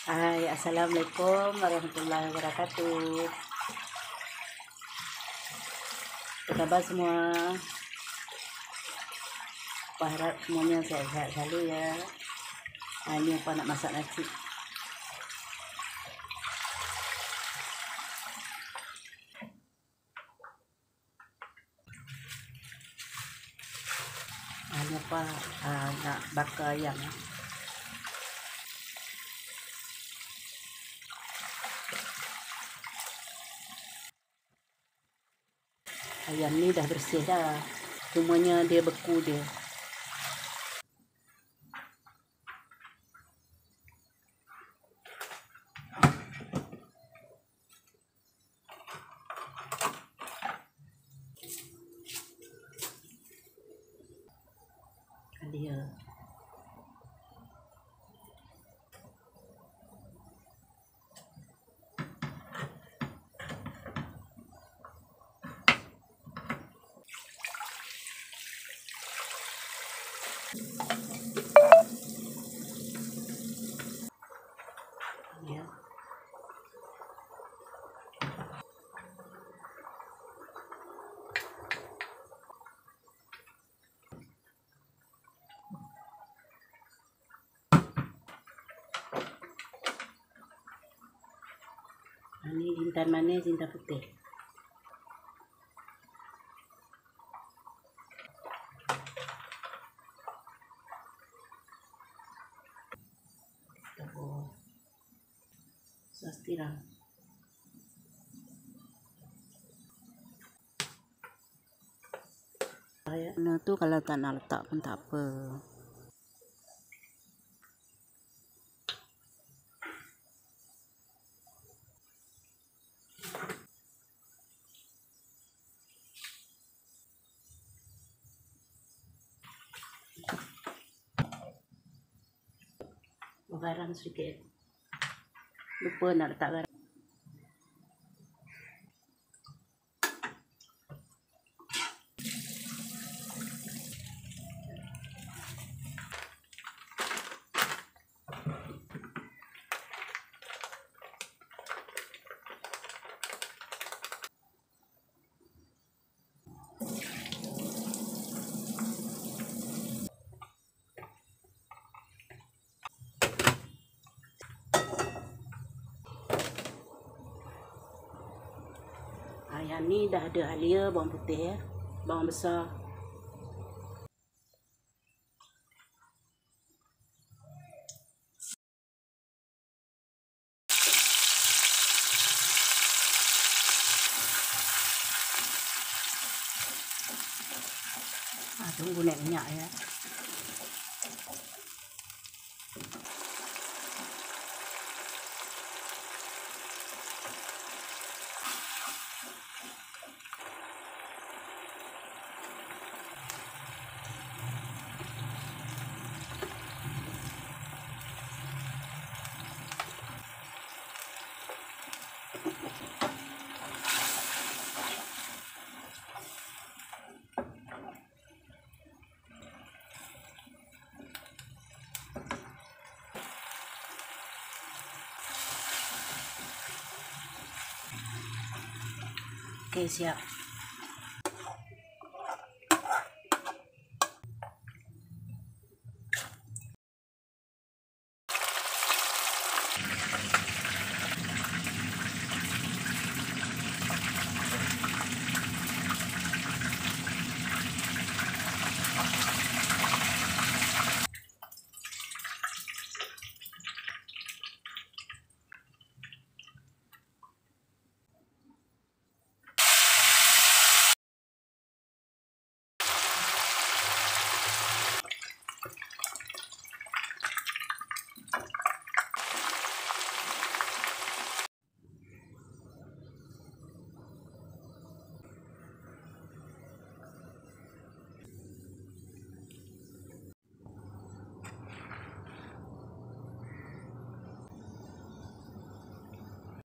Hai, Assalamualaikum warahmatullahi wabarakatuh. Apa khabar semua? Aku harap semuanya sehat-sehat selalu ya. Ini apa nak masak nasi. Ini apa nak bakar ayam. Ayam ni dah bersih dah. Semuanya dia beku dia. Dia ya. Ini jintan manis, jintan putih. Sos tiram. Nah tu kalau tak nak letak pun tak apa. Garam sedikit. Lupa nak letak garam. Yang ni dah ada halia bawang putih ya, bawang besar. Tunggu naik minyak ya. Oke, siap.